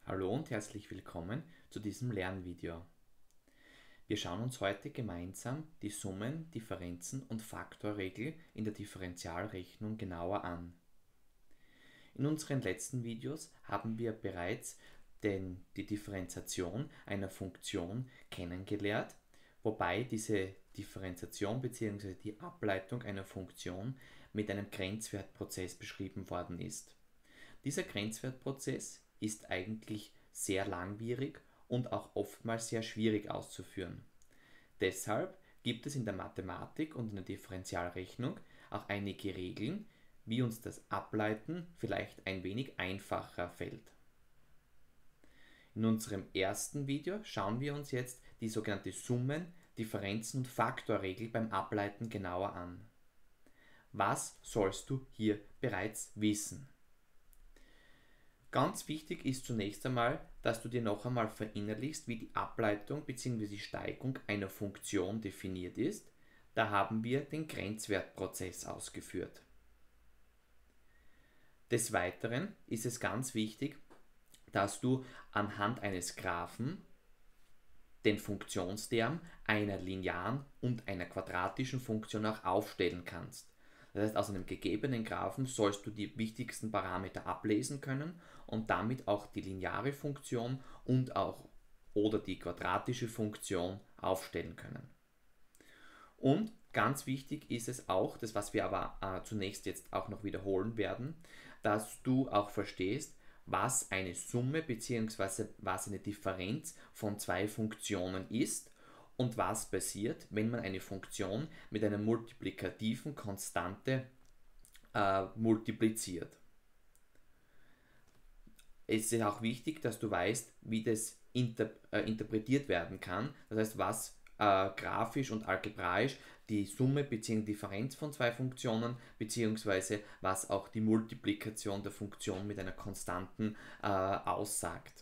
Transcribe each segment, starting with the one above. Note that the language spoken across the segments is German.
Hallo und herzlich willkommen zu diesem Lernvideo. Wir schauen uns heute gemeinsam die Summen, Differenzen und Faktorregel in der Differentialrechnung genauer an. In unseren letzten Videos haben wir bereits die Differenziation einer Funktion kennengelernt, wobei diese Differenziation bzw. die Ableitung einer Funktion mit einem Grenzwertprozess beschrieben worden ist. Dieser Grenzwertprozess ist eigentlich sehr langwierig und auch oftmals sehr schwierig auszuführen. Deshalb gibt es in der Mathematik und in der Differentialrechnung auch einige Regeln, wie uns das Ableiten vielleicht ein wenig einfacher fällt. In unserem ersten Video schauen wir uns jetzt die sogenannte Summen-, Differenzen- und Faktorregel beim Ableiten genauer an. Was sollst du hier bereits wissen? Ganz wichtig ist zunächst einmal, dass du dir noch einmal verinnerlichst, wie die Ableitung bzw. die Steigung einer Funktion definiert ist. Da haben wir den Grenzwertprozess ausgeführt. Des Weiteren ist es ganz wichtig, dass du anhand eines Graphen den Funktionsterm einer linearen und einer quadratischen Funktion auch aufstellen kannst. Das heißt, aus einem gegebenen Graphen sollst du die wichtigsten Parameter ablesen können und damit auch die lineare Funktion und auch oder die quadratische Funktion aufstellen können. Und ganz wichtig ist es auch, das was wir aber zunächst jetzt auch noch wiederholen werden, dass du auch verstehst, was eine Summe bzw. was eine Differenz von zwei Funktionen ist und was passiert, wenn man eine Funktion mit einer multiplikativen Konstante multipliziert. Es ist auch wichtig, dass du weißt, wie das interpretiert werden kann, das heißt, was grafisch und algebraisch die Summe bzw. Differenz von zwei Funktionen bzw. was auch die Multiplikation der Funktion mit einer Konstanten aussagt.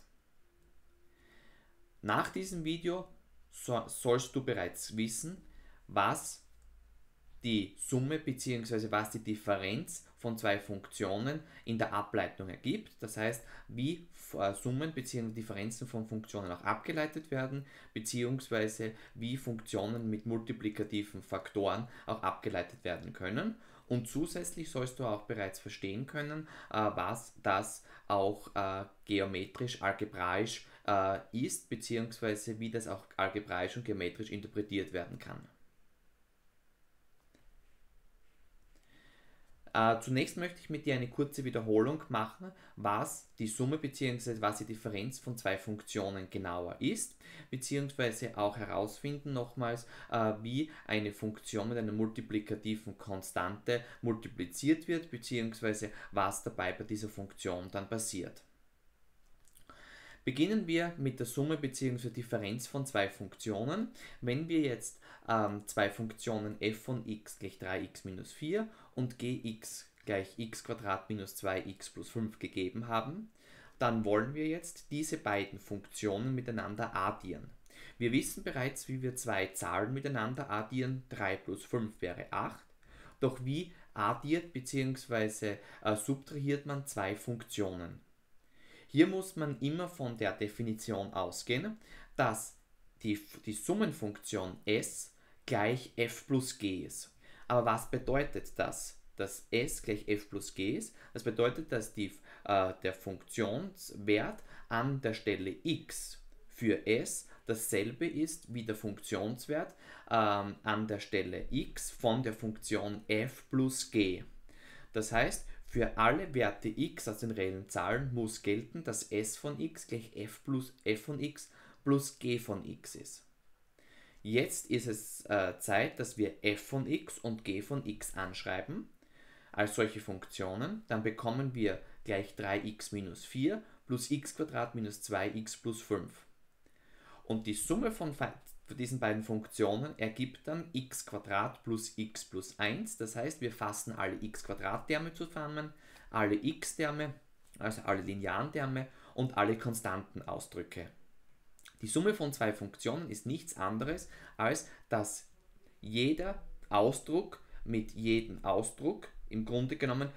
Nach diesem Video sollst du bereits wissen, was die Summe bzw. was die Differenz von zwei Funktionen in der Ableitung ergibt. Das heißt, wie Summen bzw. Differenzen von Funktionen auch abgeleitet werden, bzw. wie Funktionen mit multiplikativen Faktoren auch abgeleitet werden können. Und zusätzlich sollst du auch bereits verstehen können, was das auch geometrisch, algebraisch ist, bzw. wie das auch algebraisch und geometrisch interpretiert werden kann. Zunächst möchte ich mit dir eine kurze Wiederholung machen, was die Summe bzw. was die Differenz von zwei Funktionen genauer ist, bzw. auch herausfinden nochmals, wie eine Funktion mit einer multiplikativen Konstante multipliziert wird, bzw. was dabei bei dieser Funktion dann passiert. Beginnen wir mit der Summe bzw. Differenz von zwei Funktionen. Wenn wir jetzt zwei Funktionen f von x gleich 3x minus 4 und gx gleich x minus 2x plus 5 gegeben haben, dann wollen wir jetzt diese beiden Funktionen miteinander addieren. Wir wissen bereits, wie wir zwei Zahlen miteinander addieren. 3 plus 5 wäre 8. Doch wie addiert bzw. subtrahiert man zwei Funktionen? Hier muss man immer von der Definition ausgehen, dass die Summenfunktion s gleich f plus g ist. Aber was bedeutet das, dass s gleich f plus g ist? Das bedeutet, dass der Funktionswert an der Stelle x für s dasselbe ist wie der Funktionswert an der Stelle x von der Funktion f plus g. Das heißt, für alle Werte x aus den reellen Zahlen muss gelten, dass s von x gleich f von x plus g von x ist. Jetzt ist es Zeit, dass wir f von x und g von x anschreiben als solche Funktionen. Dann bekommen wir gleich 3x minus 4 plus x minus 2x plus 5. Und die Summe von diesen beiden Funktionen ergibt dann x plus x plus 1. Das heißt, wir fassen alle x-Terme zusammen, alle x-Terme, also alle linearen Terme und alle Konstantenausdrücke. Die Summe von zwei Funktionen ist nichts anderes, als dass jeder Ausdruck mit jedem Ausdruck im Grunde genommen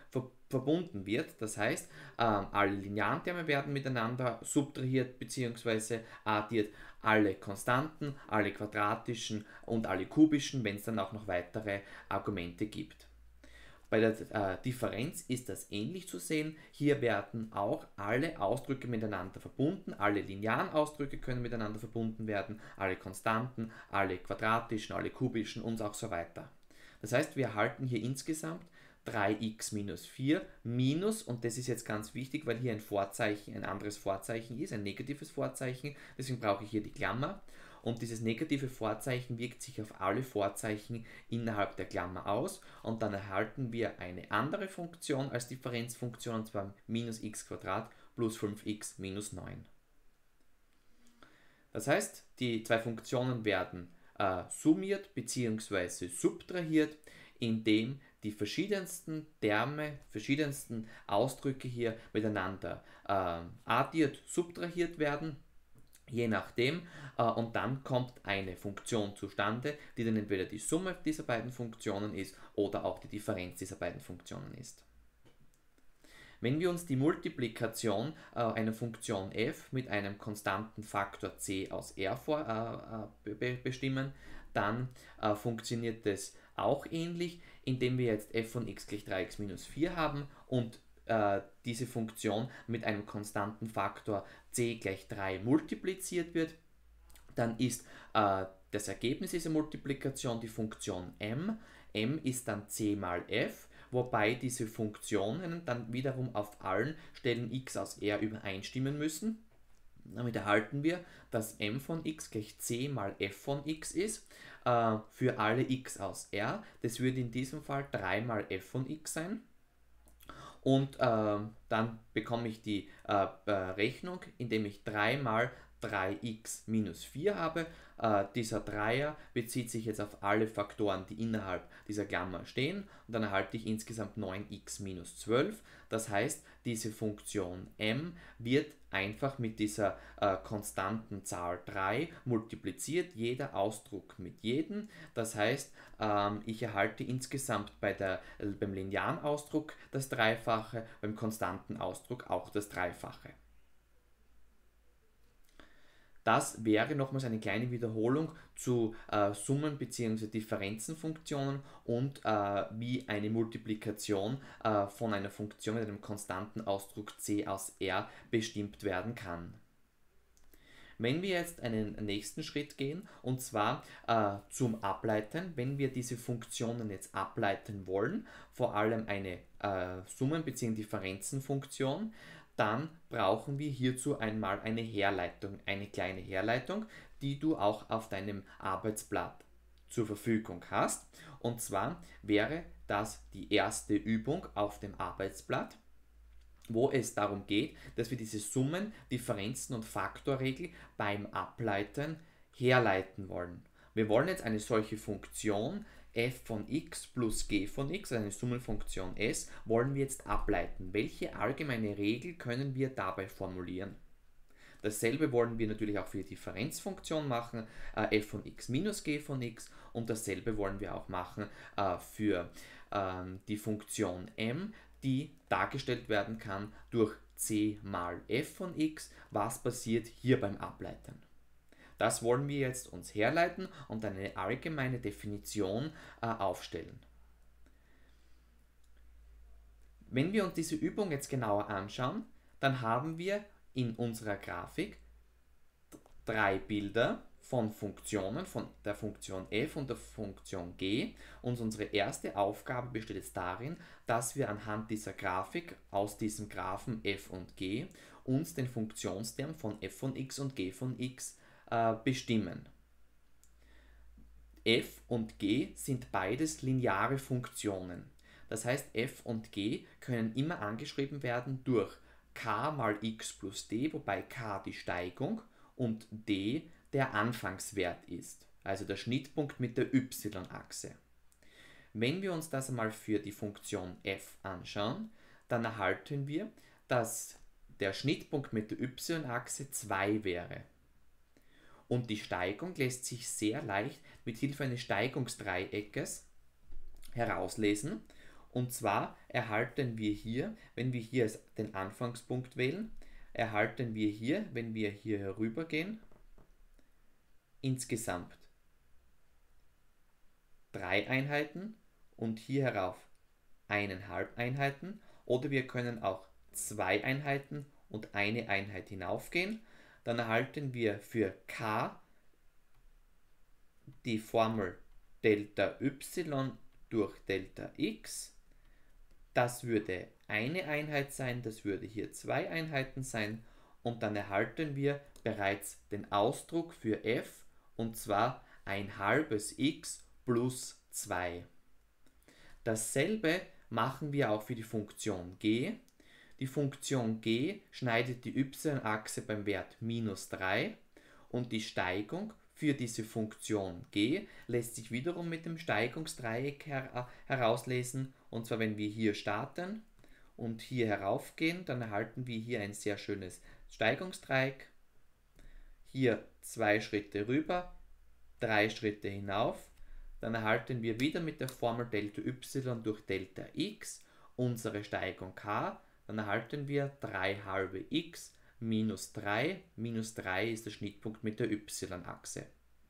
verbunden wird. Das heißt, alle linearen Terme werden miteinander subtrahiert bzw. addiert, alle konstanten, alle quadratischen und alle kubischen, wenn es dann auch noch weitere Argumente gibt. Bei der Differenz ist das ähnlich zu sehen. Hier werden auch alle Ausdrücke miteinander verbunden, alle linearen Ausdrücke können miteinander verbunden werden, alle konstanten, alle quadratischen, alle kubischen und auch so weiter. Das heißt, wir erhalten hier insgesamt 3x minus 4 minus, und das ist jetzt ganz wichtig, weil hier ein Vorzeichen, ein anderes Vorzeichen ist, ein negatives Vorzeichen, deswegen brauche ich hier die Klammer. Und dieses negative Vorzeichen wirkt sich auf alle Vorzeichen innerhalb der Klammer aus und dann erhalten wir eine andere Funktion als Differenzfunktion, und zwar minus x² plus 5x minus 9. Das heißt, die zwei Funktionen werden summiert bzw. subtrahiert, indem die verschiedensten Terme, verschiedensten Ausdrücke hier miteinander addiert, subtrahiert werden, je nachdem, und dann kommt eine Funktion zustande, die dann entweder die Summe dieser beiden Funktionen ist oder auch die Differenz dieser beiden Funktionen ist. Wenn wir uns die Multiplikation einer Funktion f mit einem konstanten Faktor c aus r bestimmen, dann funktioniert das auch ähnlich, indem wir jetzt f von x gleich 3x minus 4 haben und diese Funktion mit einem konstanten Faktor c gleich 3 multipliziert wird, dann ist das Ergebnis dieser Multiplikation die Funktion m. m ist dann c mal f, wobei diese Funktionen dann wiederum auf allen Stellen x aus r übereinstimmen müssen. Damit erhalten wir, dass m von x gleich c mal f von x ist, für alle x aus r. Das würde in diesem Fall 3 mal f von x sein. Und dann bekomme ich die Rechnung, indem ich 3 mal 3x minus 4 habe. Dieser Dreier bezieht sich jetzt auf alle Faktoren, die innerhalb dieser Klammer stehen. Und dann erhalte ich insgesamt 9x minus 12. Das heißt, diese Funktion m wird einfach mit dieser konstanten Zahl 3 multipliziert, jeder Ausdruck mit jedem. Das heißt, ich erhalte insgesamt beim linearen Ausdruck das Dreifache, beim konstanten Ausdruck auch das Dreifache. Das wäre nochmals eine kleine Wiederholung zu Summen bzw. Differenzenfunktionen und wie eine Multiplikation von einer Funktion mit einem konstanten Ausdruck c aus r bestimmt werden kann. Wenn wir jetzt einen nächsten Schritt gehen, und zwar zum Ableiten, wenn wir diese Funktionen jetzt ableiten wollen, vor allem eine Summen- bzw. Differenzenfunktion, dann brauchen wir hierzu einmal eine Herleitung, eine kleine Herleitung, die du auch auf deinem Arbeitsblatt zur Verfügung hast. Und zwar wäre das die erste Übung auf dem Arbeitsblatt, wo es darum geht, dass wir diese Summen, Differenzen und Faktorregel beim Ableiten herleiten wollen. Wir wollen jetzt eine solche Funktion f von x plus g von x, also eine Summenfunktion s, wollen wir jetzt ableiten. Welche allgemeine Regel können wir dabei formulieren? Dasselbe wollen wir natürlich auch für die Differenzfunktion machen, f von x minus g von x, und dasselbe wollen wir auch machen für die Funktion m, die dargestellt werden kann durch c mal f von x. Was passiert hier beim Ableiten? Das wollen wir jetzt uns herleiten und eine allgemeine Definition aufstellen. Wenn wir uns diese Übung jetzt genauer anschauen, dann haben wir in unserer Grafik drei Bilder von Funktionen, von der Funktion f und der Funktion g, und unsere erste Aufgabe besteht jetzt darin, dass wir anhand dieser Grafik, aus diesem Graphen f und g, uns den Funktionsterm von f von x und g von x bestimmen. f und g sind beides lineare Funktionen. Das heißt, f und g können immer angeschrieben werden durch k mal x plus d, wobei k die Steigung und d der Anfangswert ist, also der Schnittpunkt mit der y-Achse. Wenn wir uns das einmal für die Funktion f anschauen, dann erhalten wir, dass der Schnittpunkt mit der y-Achse 2 wäre. Und die Steigung lässt sich sehr leicht mit Hilfe eines Steigungsdreiecks herauslesen. Und zwar erhalten wir hier, wenn wir hier den Anfangspunkt wählen, erhalten wir hier, wenn wir hier herübergehen, insgesamt 3 Einheiten und hier herauf 1,5 Einheiten. Oder wir können auch 2 Einheiten und eine Einheit hinaufgehen. Dann erhalten wir für k die Formel Delta y durch Delta x. Das würde eine Einheit sein, das würde hier 2 Einheiten sein. Und dann erhalten wir bereits den Ausdruck für f, und zwar 1/2 x plus 2. Dasselbe machen wir auch für die Funktion g. Die Funktion g schneidet die y-Achse beim Wert -3 und die Steigung für diese Funktion g lässt sich wiederum mit dem Steigungsdreieck herauslesen. Und zwar, wenn wir hier starten und hier heraufgehen, dann erhalten wir hier ein sehr schönes Steigungsdreieck. Hier 2 Schritte rüber, 3 Schritte hinauf. Dann erhalten wir wieder mit der Formel Delta y durch Delta x unsere Steigung k. Dann erhalten wir 3/2 x minus 3. Minus 3 ist der Schnittpunkt mit der y-Achse.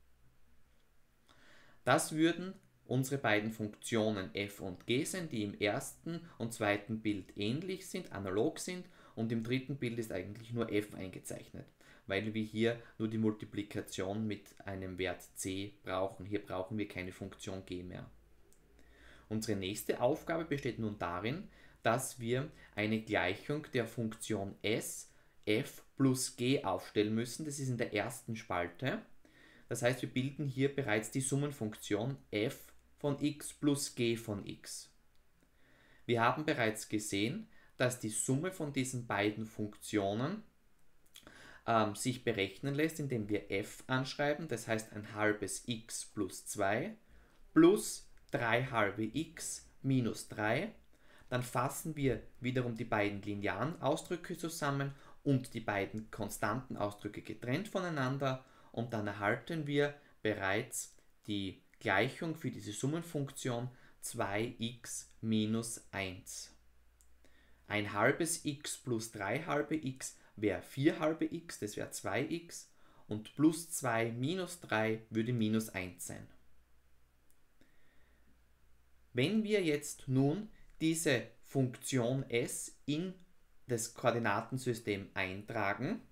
Das würden unsere beiden Funktionen f und g sein, die im ersten und zweiten Bild ähnlich sind, analog sind, und im dritten Bild ist eigentlich nur f eingezeichnet, weil wir hier nur die Multiplikation mit einem Wert c brauchen. Hier brauchen wir keine Funktion g mehr. Unsere nächste Aufgabe besteht nun darin, dass wir eine Gleichung der Funktion s f plus g aufstellen müssen. Das ist in der ersten Spalte. Das heißt, wir bilden hier bereits die Summenfunktion f von x plus g von x. Wir haben bereits gesehen, dass die Summe von diesen beiden Funktionen sich berechnen lässt, indem wir f anschreiben, das heißt 1/2 x plus 2 plus 3/2 x minus 3. Dann fassen wir wiederum die beiden linearen Ausdrücke zusammen und die beiden konstanten Ausdrücke getrennt voneinander, und dann erhalten wir bereits die Gleichung für diese Summenfunktion 2x minus 1. 1/2 x plus 3/2 x wäre 4/2 x, das wäre 2x, und plus 2 minus 3 würde minus 1 sein. Wenn wir jetzt nun diese Funktion s in das Koordinatensystem eintragen,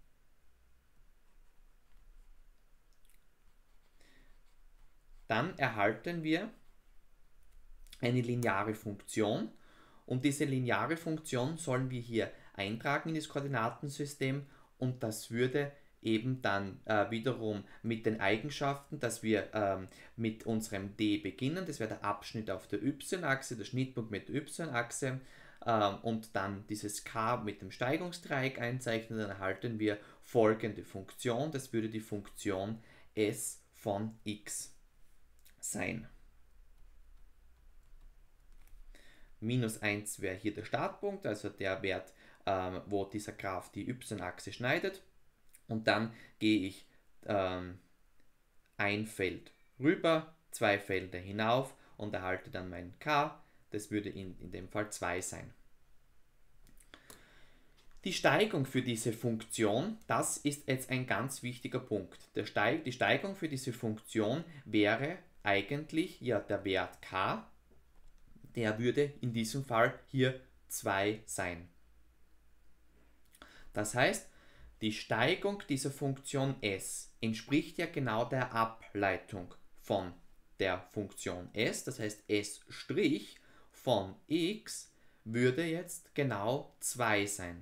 dann erhalten wir eine lineare Funktion, und diese lineare Funktion sollen wir hier eintragen in das Koordinatensystem, und das würde eben dann wiederum mit den Eigenschaften, dass wir mit unserem d beginnen, das wäre der Abschnitt auf der y-Achse, der Schnittpunkt mit der y-Achse, und dann dieses k mit dem Steigungsdreieck einzeichnen, dann erhalten wir folgende Funktion, das würde die Funktion s von x sein. Minus 1 wäre hier der Startpunkt, also der Wert, wo dieser Graph die y-Achse schneidet. Und dann gehe ich ein Feld rüber, 2 Felder hinauf und erhalte dann mein k. Das würde in dem Fall 2 sein. Die Steigung für diese Funktion, das ist jetzt ein ganz wichtiger Punkt. Die Steigung für diese Funktion wäre eigentlich ja der Wert k, der würde in diesem Fall hier 2 sein. Das heißt, die Steigung dieser Funktion s entspricht ja genau der Ableitung von der Funktion s, das heißt s' von x würde jetzt genau 2 sein.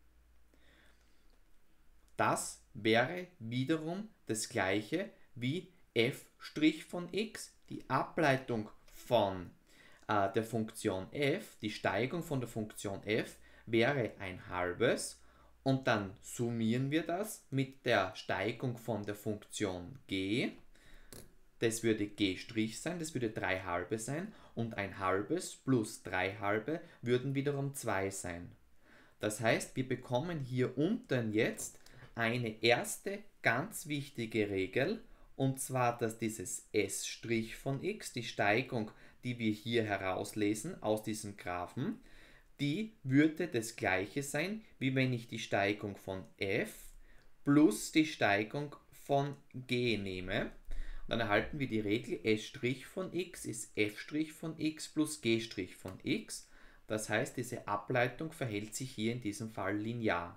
Das wäre wiederum das gleiche wie f' von x, die Ableitung von der Funktion f, die Steigung von der Funktion f wäre 1/2, und dann summieren wir das mit der Steigung von der Funktion g. Das würde g' sein, das würde 3/2 sein, und 1/2 plus 3/2 würden wiederum 2 sein. Das heißt, wir bekommen hier unten jetzt eine erste ganz wichtige Regel, und zwar, dass dieses s' von x, die Steigung die wir hier herauslesen aus diesem Graphen, die würde das gleiche sein, wie wenn ich die Steigung von f plus die Steigung von g nehme. Und dann erhalten wir die Regel S' von x ist f' von x plus g' von x. Das heißt, diese Ableitung verhält sich hier in diesem Fall linear.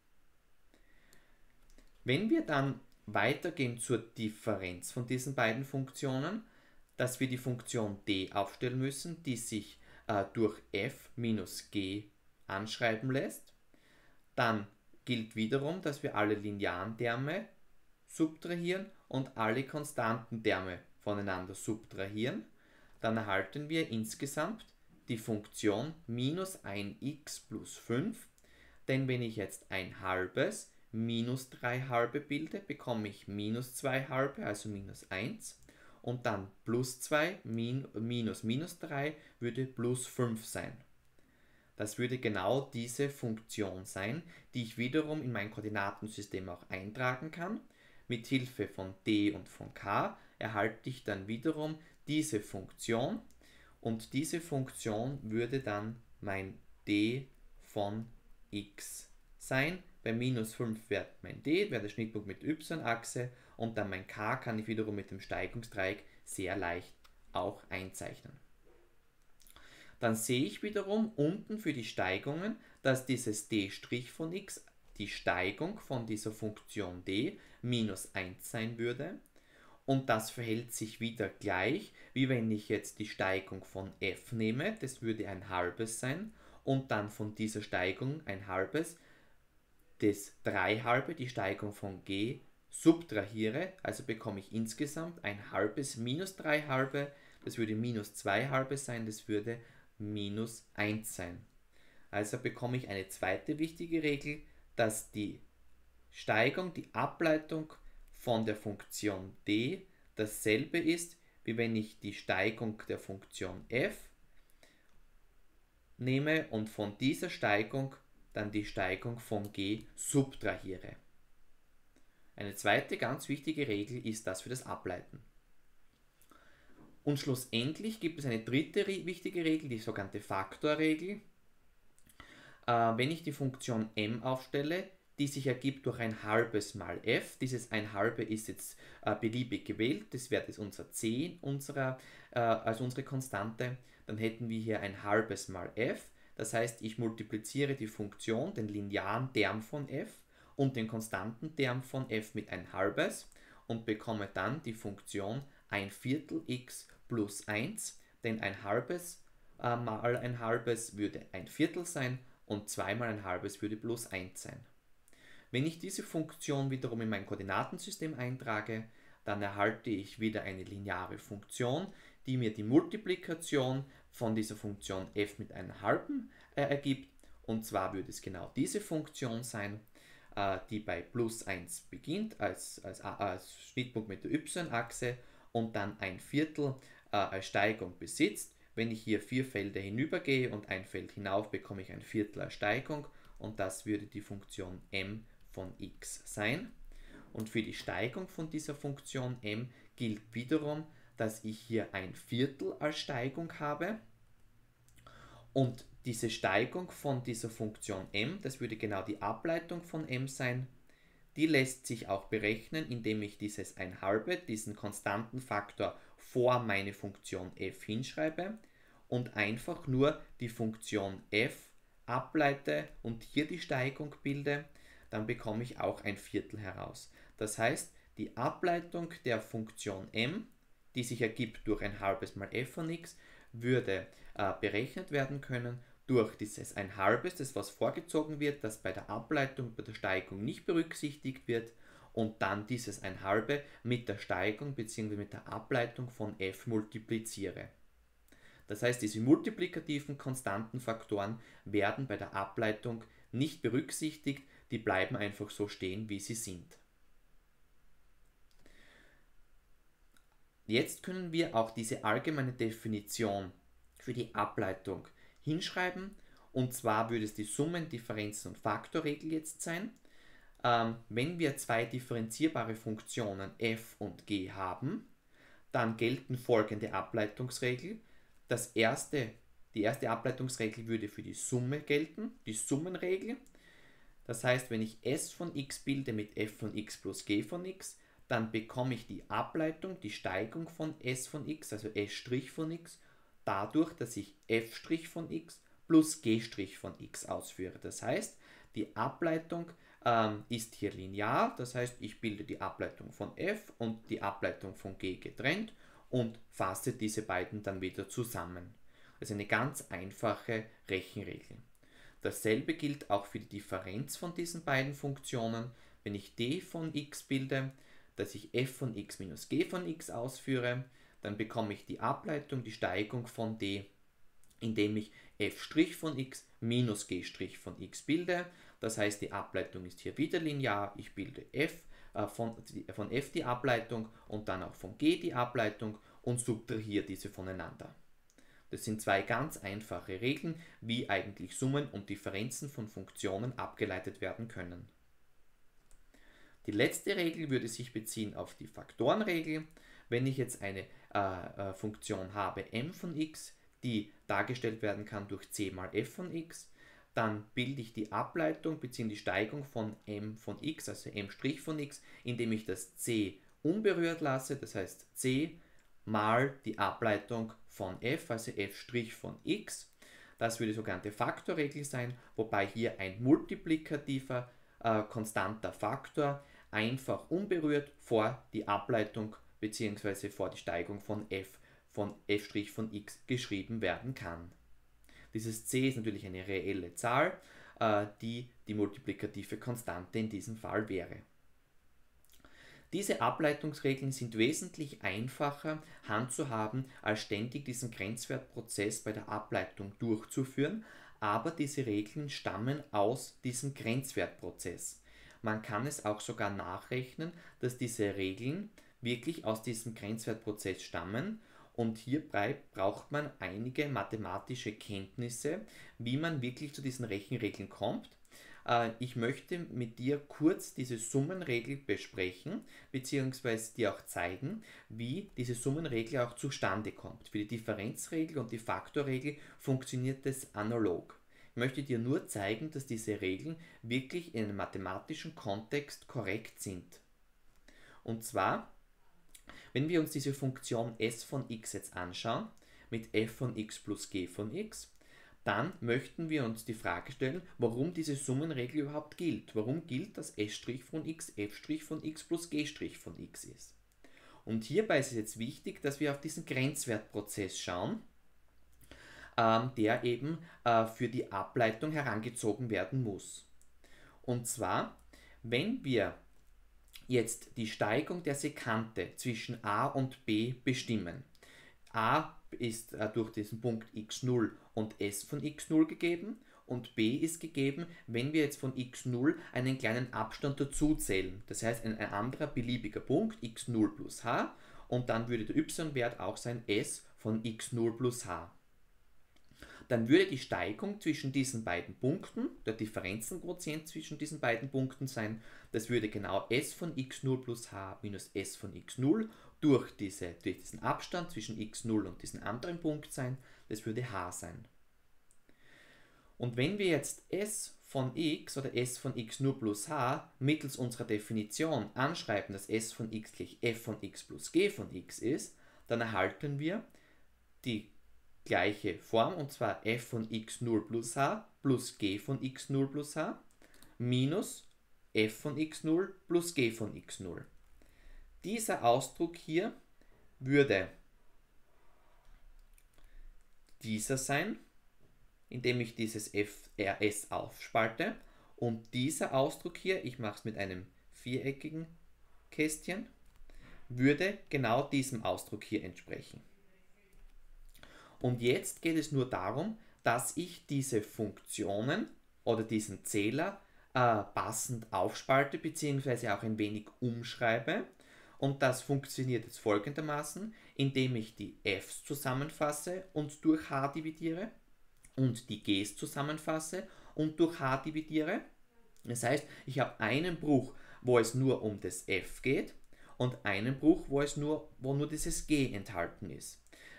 Wenn wir dann weitergehen zur Differenz von diesen beiden Funktionen, dass wir die Funktion d aufstellen müssen, die sich durch f minus g anschreiben lässt, dann gilt wiederum, dass wir alle linearen Terme subtrahieren und alle konstanten Terme voneinander subtrahieren. Dann erhalten wir insgesamt die Funktion minus 1x plus 5, denn wenn ich jetzt ein halbes minus 3 halbe bilde, bekomme ich minus 2 halbe, also minus 1. Und dann plus 2 minus minus 3 würde plus 5 sein. Das würde genau diese Funktion sein, die ich wiederum in mein Koordinatensystem auch eintragen kann. Mit Hilfe von d und von k erhalte ich dann wiederum diese Funktion und diese Funktion würde dann mein d von x sein. Bei minus 5 wäre mein d, wäre der Schnittpunkt mit der y-Achse und dann mein k kann ich wiederum mit dem Steigungsdreieck sehr leicht auch einzeichnen. Dann sehe ich wiederum unten für die Steigungen, dass dieses d' von x, die Steigung von dieser Funktion d, minus 1 sein würde. Und das verhält sich wieder gleich, wie wenn ich jetzt die Steigung von f nehme, das würde ein halbes sein, und dann von dieser Steigung ein halbes, das 3 halbe, die Steigung von g, subtrahiere, also bekomme ich insgesamt ein halbes minus 3 halbe, das würde minus 2 halbe sein, das würde minus 1 sein. Also bekomme ich eine zweite wichtige Regel, dass die Steigung, die Ableitung von der Funktion d dasselbe ist, wie wenn ich die Steigung der Funktion f nehme und von dieser Steigung dann die Steigung von g subtrahiere. Eine zweite ganz wichtige Regel ist das für das Ableiten. Und schlussendlich gibt es eine dritte wichtige Regel, die sogenannte Faktorregel. Wenn ich die Funktion m aufstelle, die sich ergibt durch ein halbes mal f, dieses ein halbe ist jetzt beliebig gewählt, das wäre jetzt unser c als unsere Konstante, dann hätten wir hier ein halbes mal f, das heißt, ich multipliziere die Funktion, den linearen Term von f und den konstanten Term von f mit ein halbes und bekomme dann die Funktion 1/4 x plus 1, denn ein halbes mal ein halbes würde ein Viertel sein und 2 mal ein halbes würde plus 1 sein. Wenn ich diese Funktion wiederum in mein Koordinatensystem eintrage, dann erhalte ich wieder eine lineare Funktion, die mir die Multiplikation von dieser Funktion f mit einem halben ergibt. Und zwar würde es genau diese Funktion sein, die bei plus 1 beginnt als Schnittpunkt mit der y-Achse und dann ein Viertel als Steigung besitzt. Wenn ich hier 4 Felder hinübergehe und ein Feld hinauf, bekomme ich ein Viertel als Steigung und das würde die Funktion m von x sein. Und für die Steigung von dieser Funktion m gilt wiederum, dass ich hier ein Viertel als Steigung habe. Und diese Steigung von dieser Funktion m, das würde genau die Ableitung von m sein, die lässt sich auch berechnen, indem ich dieses ein halbe, diesen konstanten Faktor vor meine Funktion f hinschreibe und einfach nur die Funktion f ableite und hier die Steigung bilde, dann bekomme ich auch ein Viertel heraus. Das heißt, die Ableitung der Funktion m, die sich ergibt durch ein halbes mal f von x, würde berechnet werden können durch dieses ein halbes, das was vorgezogen wird, das bei der Ableitung, bei der Steigung nicht berücksichtigt wird und dann dieses ein halbe mit der Steigung bzw. mit der Ableitung von f multipliziere. Das heißt, diese multiplikativen konstanten Faktoren werden bei der Ableitung nicht berücksichtigt, die bleiben einfach so stehen, wie sie sind. Jetzt können wir auch diese allgemeine Definition für die Ableitung hinschreiben und zwar würde es die Summen-, Differenzen- und Faktorregel jetzt sein. Wenn wir zwei differenzierbare Funktionen f und g haben, dann gelten folgende Ableitungsregel. die erste Ableitungsregel würde für die Summe gelten, die Summenregel. Das heißt, wenn ich S von x bilde mit f von x plus g von x, dann bekomme ich die Ableitung, die Steigung von S von x, also S' von x, dadurch, dass ich f' von x plus g' von x ausführe. Das heißt, die Ableitung ist hier linear, das heißt, ich bilde die Ableitung von f und die Ableitung von g getrennt und fasse diese beiden dann wieder zusammen. Das ist eine ganz einfache Rechenregel. Dasselbe gilt auch für die Differenz von diesen beiden Funktionen. Wenn ich d von x bilde, dass ich f von x minus g von x ausführe, dann bekomme ich die Ableitung, die Steigung von d, indem ich f' von x minus g' von x bilde. Das heißt, die Ableitung ist hier wieder linear. Ich bilde von f die Ableitung und dann auch von g die Ableitung und subtrahiere diese voneinander. Das sind zwei ganz einfache Regeln, wie eigentlich Summen und Differenzen von Funktionen abgeleitet werden können. Die letzte Regel würde sich beziehen auf die Faktorenregel. Wenn ich jetzt eine Funktion habe, m von x, die dargestellt werden kann durch c mal f von x, dann bilde ich die Ableitung bzw. die Steigung von m von x, also m' von x, indem ich das c unberührt lasse, das heißt c mal die Ableitung von f, also f' von x. Das würde die sogenannte Faktorregel sein, wobei hier ein multiplikativer konstanter Faktor einfach unberührt vor die Ableitung bzw. vor die Steigung von f' von x geschrieben werden kann. Dieses c ist natürlich eine reelle Zahl, die die multiplikative Konstante in diesem Fall wäre. Diese Ableitungsregeln sind wesentlich einfacher handzuhaben, als ständig diesen Grenzwertprozess bei der Ableitung durchzuführen, aber diese Regeln stammen aus diesem Grenzwertprozess. Man kann es auch sogar nachrechnen, dass diese Regeln wirklich aus diesem Grenzwertprozess stammen und hierbei braucht man einige mathematische Kenntnisse, wie man wirklich zu diesen Rechenregeln kommt. Ich möchte mit dir kurz diese Summenregel besprechen, beziehungsweise dir auch zeigen, wie diese Summenregel auch zustande kommt. Für die Differenzregel und die Faktorregel funktioniert es analog. Ich möchte dir nur zeigen, dass diese Regeln wirklich in einem mathematischen Kontext korrekt sind. Und zwar, wenn wir uns diese Funktion s von x jetzt anschauen, mit f von x plus g von x, dann möchten wir uns die Frage stellen, warum diese Summenregel überhaupt gilt. Warum gilt, dass s' von x f' von x plus g' von x ist. Und hierbei ist es jetzt wichtig, dass wir auf diesen Grenzwertprozess schauen, der eben für die Ableitung herangezogen werden muss. Und zwar, wenn wir jetzt die Steigung der Sekante zwischen a und b bestimmen. A ist durch diesen Punkt x0 und s von x0 gegeben und b ist gegeben, wenn wir jetzt von x0 einen kleinen Abstand dazu zählen. Das heißt ein anderer beliebiger Punkt, x0 plus h, und dann würde der y-Wert auch sein s von x0 plus h. Dann würde die Steigung zwischen diesen beiden Punkten, der Differenzenquotient zwischen diesen beiden Punkten sein, das würde genau s von x0 plus h minus s von x0 durch diesen Abstand zwischen x0 und diesem anderen Punkt sein, das würde h sein. Und wenn wir jetzt s von x oder s von x0 plus h mittels unserer Definition anschreiben, dass s von x gleich f von x plus g von x ist, dann erhalten wir die gleiche Form, und zwar f von x0 plus h plus g von x0 plus h minus f von x0 plus g von x0. Dieser Ausdruck hier würde dieser sein, indem ich dieses FRS aufspalte, und dieser Ausdruck hier, ich mache es mit einem viereckigen Kästchen, würde genau diesem Ausdruck hier entsprechen. Und jetzt geht es nur darum, dass ich diese Funktionen oder diesen Zähler passend aufspalte bzw. auch ein wenig umschreibe. Und das funktioniert jetzt folgendermaßen, indem ich die f's zusammenfasse und durch h dividiere und die g's zusammenfasse und durch h dividiere. Das heißt, ich habe einen Bruch, wo es nur um das f geht, und einen Bruch, wo nur dieses g enthalten ist.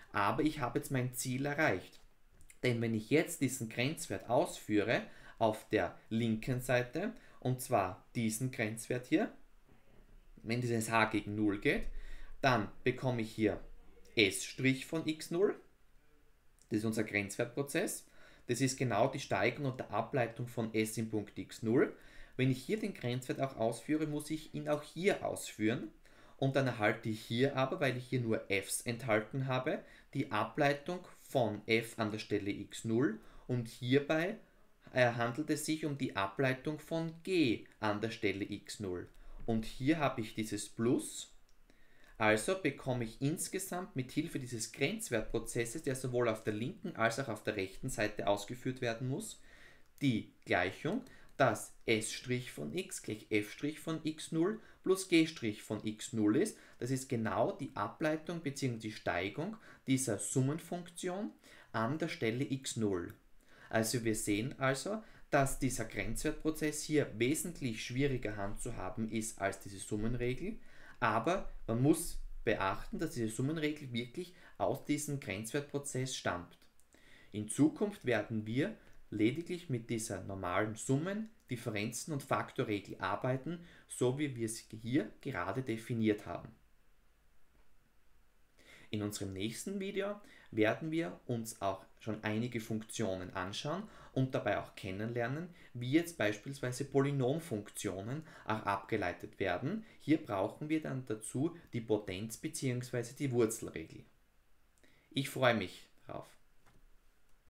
aber ich habe jetzt mein Ziel erreicht. Denn wenn ich jetzt diesen Grenzwert ausführe auf der linken Seite, und zwar diesen Grenzwert hier, wenn dieses h gegen 0 geht, dann bekomme ich hier S' von x0, das ist unser Grenzwertprozess. Das ist genau die Steigerung und der Ableitung von S im Punkt x0. Wenn ich hier den Grenzwert auch ausführe, muss ich ihn auch hier ausführen. Und dann erhalte ich hier aber, weil ich hier nur f's enthalten habe, die Ableitung von f an der Stelle x0 und hierbei handelt es sich um die Ableitung von g an der Stelle x0. Und hier habe ich dieses Plus, also bekomme ich insgesamt mit Hilfe dieses Grenzwertprozesses, der sowohl auf der linken als auch auf der rechten Seite ausgeführt werden muss, die Gleichung, dass S' von x gleich f' von x0 plus g' von x0 ist. Das ist genau die Ableitung bzw. die Steigung dieser Summenfunktion an der Stelle x0. Also wir sehen also, dass dieser Grenzwertprozess hier wesentlich schwieriger handzuhaben ist als diese Summenregel, aber man muss beachten, dass diese Summenregel wirklich aus diesem Grenzwertprozess stammt. In Zukunft werden wir lediglich mit dieser normalen Summen-, Differenzen- und Faktorregel arbeiten, so wie wir sie hier gerade definiert haben. In unserem nächsten Video werden wir uns auch schon einige Funktionen anschauen und dabei auch kennenlernen, wie jetzt beispielsweise Polynomfunktionen auch abgeleitet werden. Hier brauchen wir dann dazu die Potenz bzw. die Wurzelregel. Ich freue mich drauf.